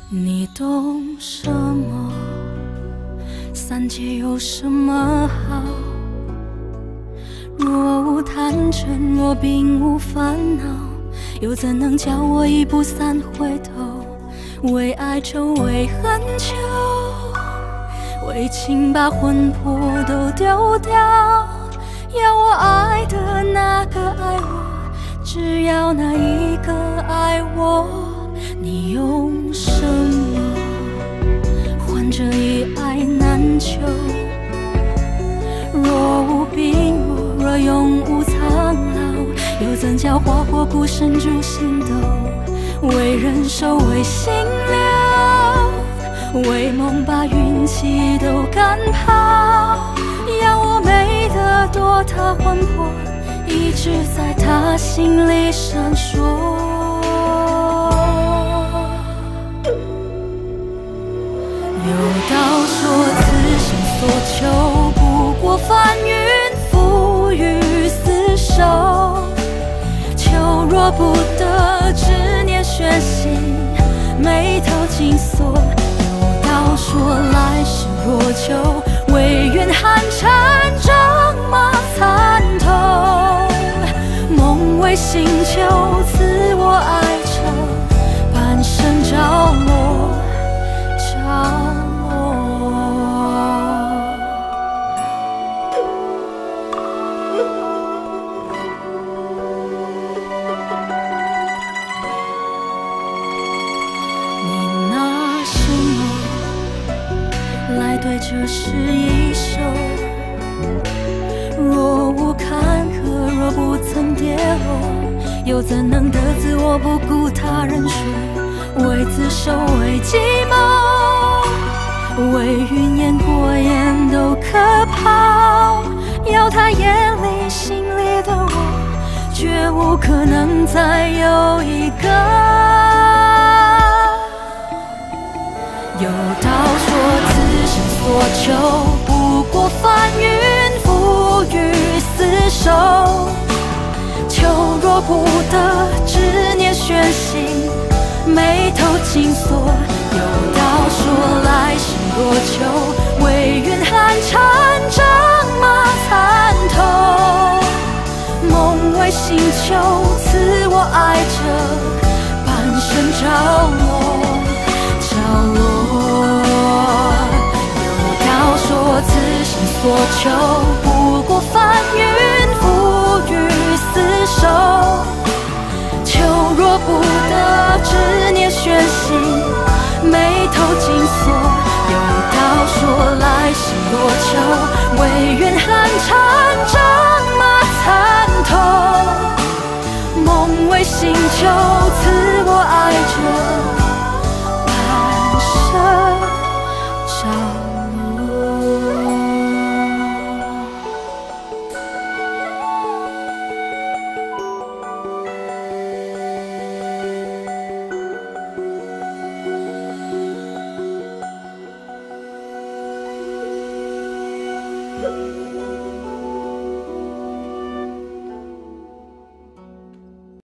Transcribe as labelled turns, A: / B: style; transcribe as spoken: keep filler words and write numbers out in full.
A: 你懂什么？三界有什么好？若无贪嗔，若并无烦恼，又怎能叫我一步三回头？为爱愁，为恨求，为情把魂魄都丢掉。要我爱的那个爱我，只要那一个爱我。你用什么换这一爱难求？若无病弱，若永无苍老，又怎叫花火孤身筑心斗？为人守，为心留，为梦把运气都赶跑。要我美得多，他魂魄一直在他心里闪烁。有道说此生所求，不过翻云覆雨厮守。求若不得，执念悬心，眉头紧锁。有道说来世若求，唯愿寒蝉仗马参透。梦为星球，赐我爱愁，半生着落着对这是一首。若无坎坷，若不曾跌落，又怎能得自我不顾他人说？为自守，为寂寞，为云烟过眼都可抛。要他眼里心里的我，绝无可能再有一个。有道说此生所求，不过翻云覆雨厮守。求若不得，执念悬心，眉头紧锁。有道说来世若求，唯愿寒蝉仗马参透。梦为星球，赐我爱着，半生着落着落。说此生所求，不过翻云覆雨厮守。求若不得，执念悬心，眉头紧锁。有道说来世若求，唯愿寒蝉仗马参透。梦为星球，赐我爱着，半生着。
B: 了。